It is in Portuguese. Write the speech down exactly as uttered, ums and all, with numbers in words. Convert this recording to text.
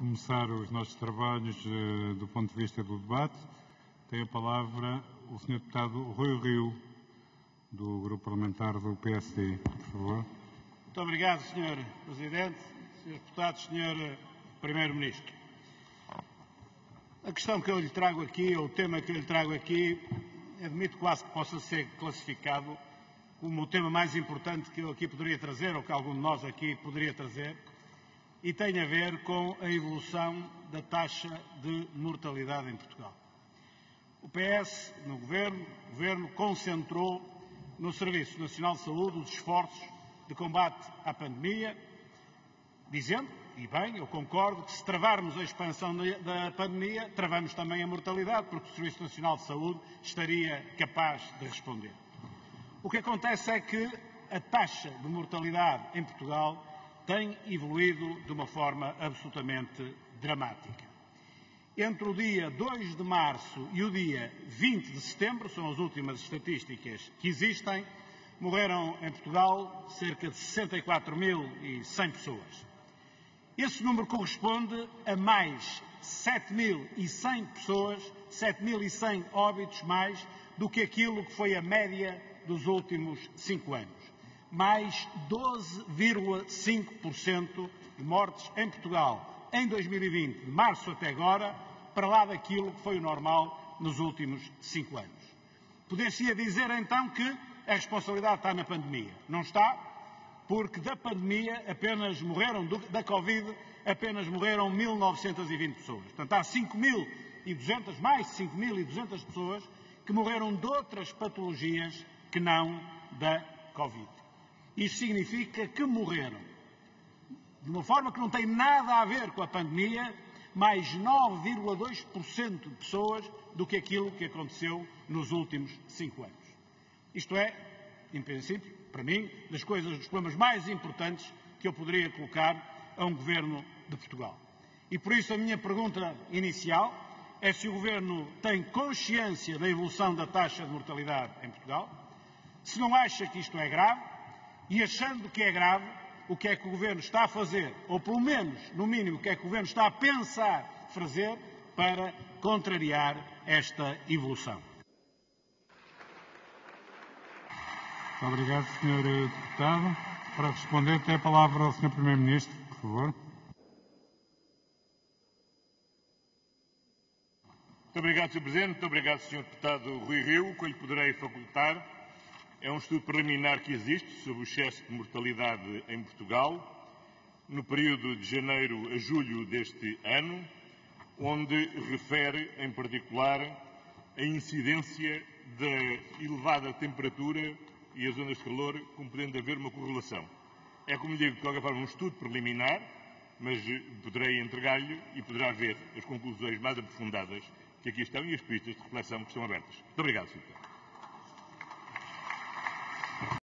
começar os nossos trabalhos uh, do ponto de vista do debate, tem a palavra o senhor Deputado Rui Rio, do Grupo Parlamentar do P S D. Por favor. Muito obrigado, senhor Presidente, senhores Deputados, senhor Primeiro-Ministro. A questão que eu lhe trago aqui, ou o tema que eu lhe trago aqui, admito quase que possa ser classificado como o tema mais importante que eu aqui poderia trazer, ou que algum de nós aqui poderia trazer, e tem a ver com a evolução da taxa de mortalidade em Portugal. O P S, no Governo, o Governo concentrou no Serviço Nacional de Saúde os esforços de combate à pandemia, dizendo, e bem, eu concordo, que se travarmos a expansão da pandemia, travamos também a mortalidade, porque o Serviço Nacional de Saúde estaria capaz de responder. O que acontece é que a taxa de mortalidade em Portugal tem evoluído de uma forma absolutamente dramática. Entre o dia dois de março e o dia vinte de setembro, são as últimas estatísticas que existem, morreram em Portugal cerca de sessenta e quatro mil e cem pessoas. Esse número corresponde a mais sete mil e cem pessoas, sete mil e cem óbitos mais do que aquilo que foi a média dos últimos cinco anos. Mais doze vírgula cinco por cento de mortes em Portugal em dois mil e vinte, de março até agora, para lá daquilo que foi o normal nos últimos cinco anos. Poder-se-ia dizer então que a responsabilidade está na pandemia. Não está, porque da pandemia apenas morreram, da Covid, apenas morreram mil novecentas e vinte pessoas. Portanto, há cinco mil e duzentas, mais de cinco mil e duzentas pessoas que morreram de outras patologias que não da Covid. Isto significa que morreram, de uma forma que não tem nada a ver com a pandemia, mais nove vírgula dois por cento de pessoas do que aquilo que aconteceu nos últimos cinco anos. Isto é, em princípio, para mim, das coisas, dos problemas mais importantes que eu poderia colocar a um Governo de Portugal. E por isso a minha pergunta inicial é se o Governo tem consciência da evolução da taxa de mortalidade em Portugal, se não acha que isto é grave, e achando que é grave, o que é que o Governo está a fazer, ou pelo menos, no mínimo, o que é que o Governo está a pensar fazer para contrariar esta evolução. Muito obrigado, senhor Deputado. Para responder, tem a palavra o senhor Primeiro-Ministro, por favor. Muito obrigado, senhor Presidente. Muito obrigado, senhor Deputado Rui Rio. O que eu lhe poderei facultar é um estudo preliminar que existe sobre o excesso de mortalidade em Portugal, no período de janeiro a julho deste ano, onde refere, em particular, a incidência da elevada temperatura e as ondas de calor, como podendo haver uma correlação. É, como digo, de qualquer forma, um estudo preliminar, mas poderei entregar-lhe e poderá ver as conclusões mais aprofundadas que aqui estão e as pistas de reflexão que estão abertas. Muito obrigado, senhor Deputado.